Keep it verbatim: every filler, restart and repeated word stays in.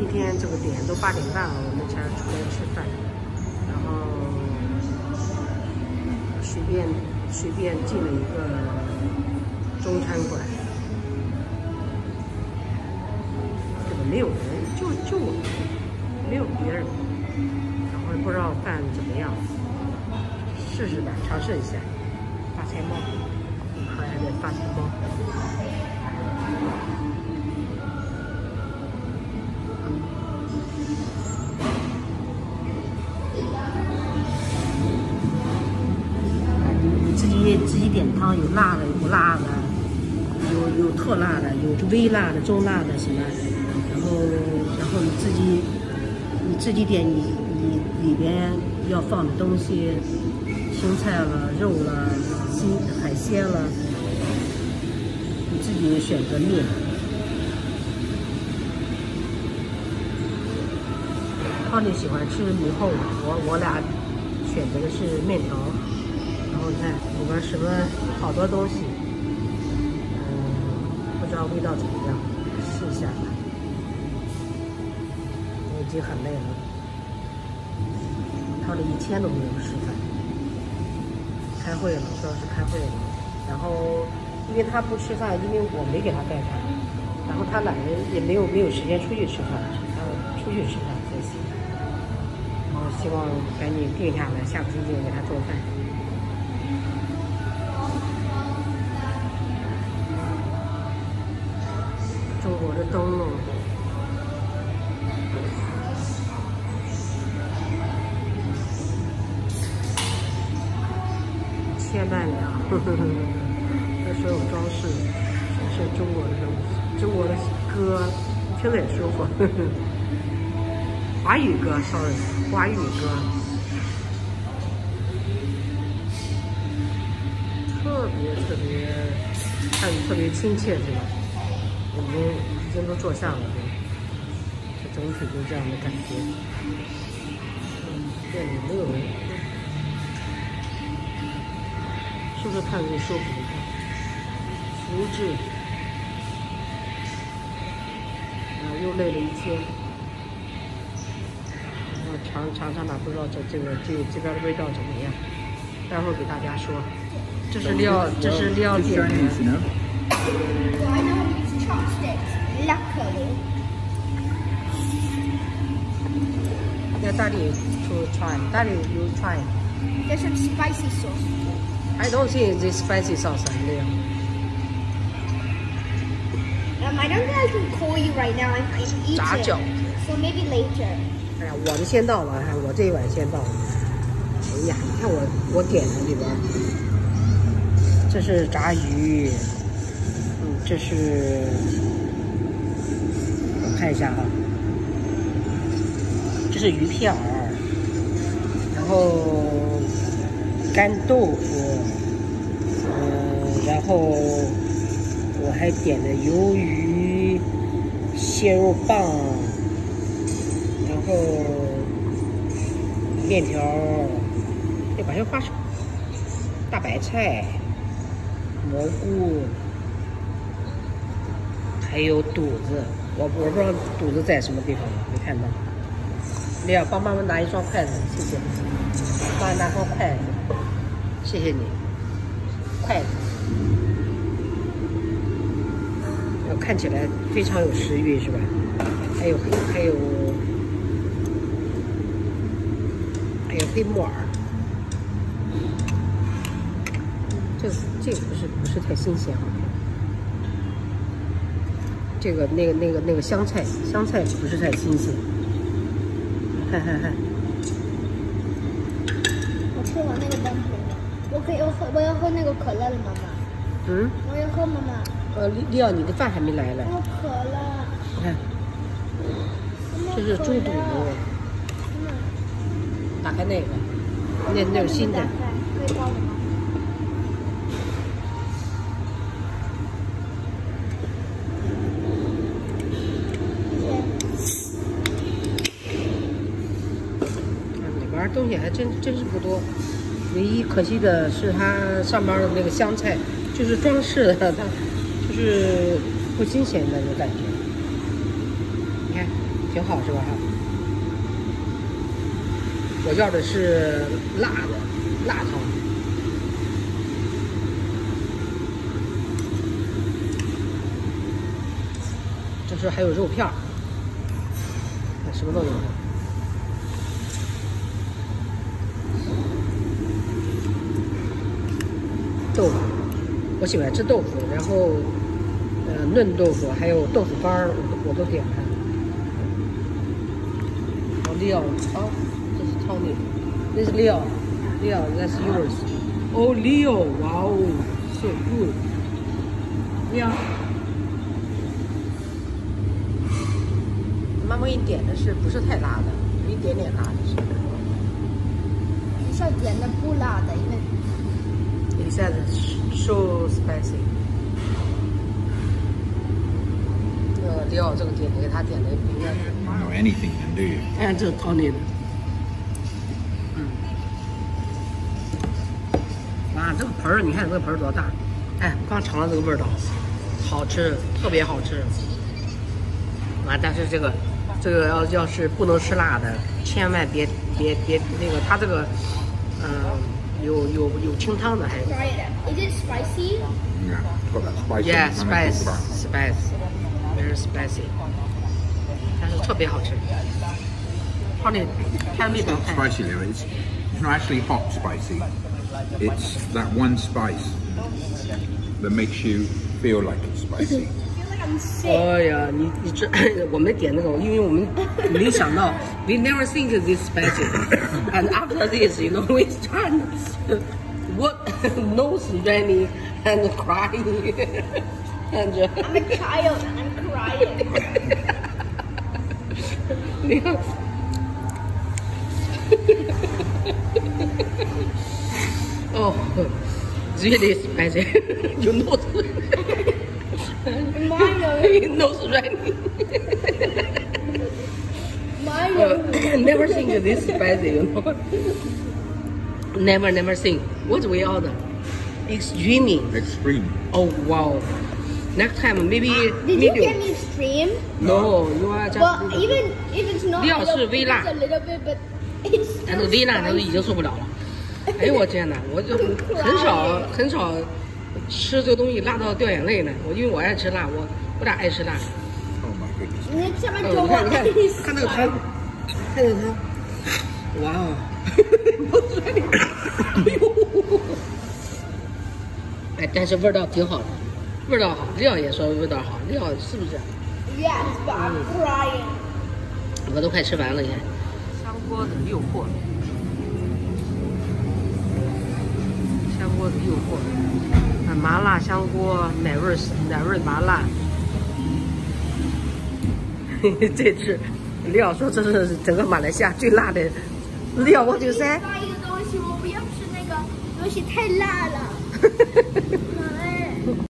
一天这个点都八点半了，我们才出来吃饭，然后随便随便进了一个中餐馆，这个没有人，就就我们，没有别人，然后不知道饭怎么样，试试吧，尝试一下。发财猫，可爱的发财猫。自己自己点汤，有辣的，有不辣的，有有特辣的，有微辣的、中辣的什么，然后然后你自己你自己点你你里边要放的东西，青菜了、肉了、新海鲜了，你自己选择面。康妮喜欢吃米厚的，我我俩选择的是面条。然后你看里边什么好多东西，嗯，不知道味道怎么样，试一下吧。我已经很累了，他这一天都没有吃饭，开会了，主要是开会了。然后因为他不吃饭，因为我没给他带饭，然后他懒得也没有没有时间出去吃饭，他出去吃饭才行。然后希望赶紧定下来，下个星期给他做饭。中国的灯笼，千万两，呵呵呵，这所有装饰全是中国的东西，中国的歌听着也舒服，呵呵，华语歌 ，sorry， 华语歌，特别特别，看着特别亲切，是吧？已经已经都坐下了，这整体就这样的感觉。嗯，店里没有人，是不是看着就舒服？服务质，啊，又累了一天，然后尝尝尝吧，不知道这这个这这边的味道怎么样，待会儿给大家说。这是料，这是料理。 Chopsticks, luckily. Yeah, Daddy, to try. Daddy, you try. There's some spicy sauce. I don't think this spicy sauce is there. Um, I don't think I can call you right now. I'm, I'm eating. 炸饺子。 So maybe later. 哎呀，我的先到了，看我这一碗先到了。哎呀，你看我我点的里边，这是炸鱼。这是我看一下哈，这是鱼片儿，然后干豆腐，嗯，然后我还点了鱿鱼、蟹肉棒，然后面条，这把这花生、大白菜、蘑菇。还有肚子，我我不知道肚子在什么地方，没看到。丽亚，帮妈妈拿一双筷子，谢谢。帮你拿双筷子，谢谢你。筷子，我看起来非常有食欲，是吧？还有还有还有黑木耳，这个这个不是不是太新鲜哈。这个那个那个那个香菜，香菜不是太新鲜。看看看。 我吃完那个蛋饼了，我可以我喝我要喝那个可乐了，妈妈。 嗯。我要喝，妈妈。 呃，利利奥，你的饭还没来呢。 我渴了。 你看，这是猪肚。打开那个，那那是新的。 可以帮我吗？ 东西还真真是不多，唯一可惜的是它上面的那个香菜，就是装饰的，它就是不新鲜的那种感觉。你看， 挺好是吧？我要的是辣的辣汤。这是还有肉片儿，什么都有。豆腐，我喜欢吃豆腐，然后呃嫩豆腐，还有豆腐干儿，我都我都点了。哦，料啊，这是 Tony， 这是料，料 that's yours。哦，料，哇哦 ，so good。料。妈妈给你点的是不是太辣的？一点点辣的是。 你是要点的不辣的，因为。 It says so spicy。这个料这个点给他点的应该是。 You know anything then, do you? 哎，这是 Tony 的。嗯。哇，这个盆儿，你看这个盆儿多大？哎，我刚尝了这个味道，好吃，特别好吃。啊，但是这个，这个要要是不能吃辣的，千万别别别那个，它这个，嗯、呃，有有有清汤的还有。 Try it. Is it spicy? Yeah, it's got that spice. Yeah, in it, and it's spice, got spice, very spicy. 但是特别好吃。泡那它的面包 that spicy there. It's it's not actually hot spicy. It's that one spice that makes you feel like it's spicy. I'm sick. 哎呀，你你这我们点那个，因为我们没想到 ，we never think this spicy, and after this, you know, we start what nose running and crying, and I'm a child and I'm crying. 你看，哦 ，really spicy, you know. Mine nose running. Mine Uh, never think this spicy, you know. Never, never think. What we order? Extreme. Extreme. Oh wow. Next time maybe Did you medium. get me extreme? No, you are just. Well, even if it's not, 料 I 是 don't 微 think 辣 it's a little bit, but it's 但那 still 个微辣他都已 spicy. 经受不了了。哎呦我天哪，我就很少很少吃这个东西辣到掉眼泪呢。我因为我爱吃辣，我我俩爱吃辣。 Oh my goodness. 你下面哦， 就你看你看， 我看那个汤，看那个汤，哇哦！哎呦！哎，但是味道挺好的，味道好，料也说味道好，料是不是？ Yes, but I'm crying. 我都快吃完了，你看。香锅的诱惑，香锅的诱惑，啊，麻辣香锅，奶味儿奶味儿麻辣。这次料说这是整个马来西亚最辣的料，我就噻。 发一个东西，我不要吃那个东西太辣了。